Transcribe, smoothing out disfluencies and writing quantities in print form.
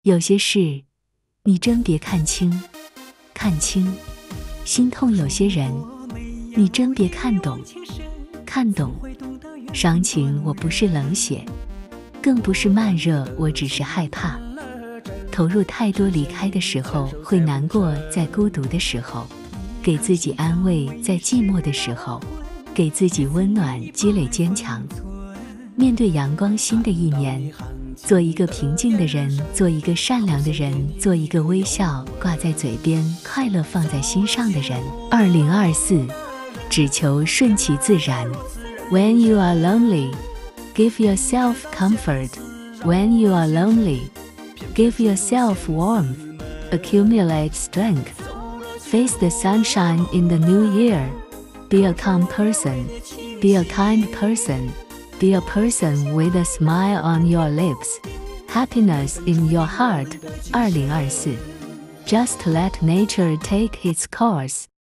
有些事你真别看清，看清；心痛有些人你真别看懂，看懂。伤情我不是冷血，更不是慢热，我只是害怕。投入太多离开的时候会难过，在孤独的时候给自己安慰，在寂寞的时候给自己温暖，积累坚强。面对阳光新的一年，做一个平静的人，做一个善良的人，做一个微笑挂在嘴边，快乐放在心上的人。2024，只求顺其自然。When you are lonely, give yourself comfort. When you are lonely, give yourself warmth. Accumulate strength. Face the sunshine in the new year. Be a calm person. Be a kind person. Be a person with a smile on your lips. Happiness in your heart. 2024. Just let nature take its course.